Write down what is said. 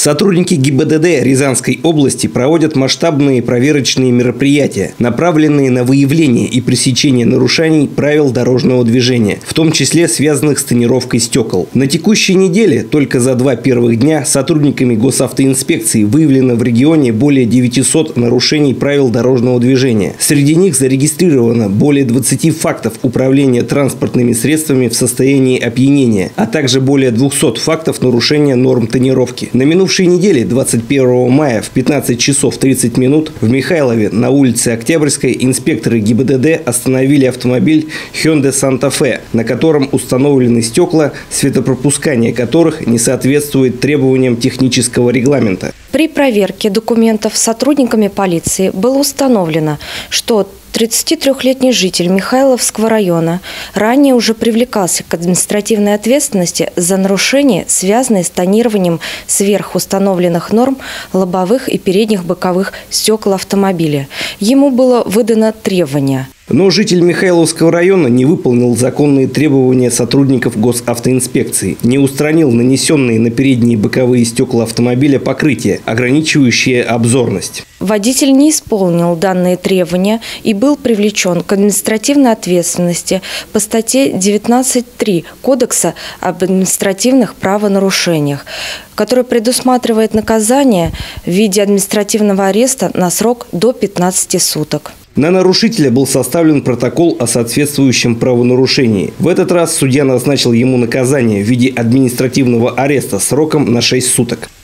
Сотрудники ГИБДД Рязанской области проводят масштабные проверочные мероприятия, направленные на выявление и пресечение нарушений правил дорожного движения, в том числе связанных с тонировкой стекол. На текущей неделе только за 2 первых дня сотрудниками госавтоинспекции выявлено в регионе более 900 нарушений правил дорожного движения. Среди них зарегистрировано более 20 фактов управления транспортными средствами в состоянии опьянения, а также более 200 фактов нарушения норм тонировки. На минувшей неделе, 21 мая в 15 часов 30 минут в Михайлове на улице Октябрьской инспекторы ГИБДД остановили автомобиль Hyundai Santa Fe, на котором установлены стекла, светопропускание которых не соответствует требованиям технического регламента. При проверке документов сотрудниками полиции было установлено, что 33-летний житель Михайловского района ранее уже привлекался к административной ответственности за нарушения, связанные с тонированием сверхустановленных норм лобовых и передних боковых стекол автомобиля. Ему было выдано требование. Но житель Михайловского района не выполнил законные требования сотрудников госавтоинспекции, не устранил нанесенные на передние и боковые стекла автомобиля покрытие, ограничивающее обзорность. Водитель не исполнил данные требования и был привлечен к административной ответственности по статье 19.3 Кодекса об административных правонарушениях, который предусматривает наказание в виде административного ареста на срок до 15 суток. На нарушителя был составлен протокол о соответствующем правонарушении. В этот раз судья назначил ему наказание в виде административного ареста сроком на 6 суток.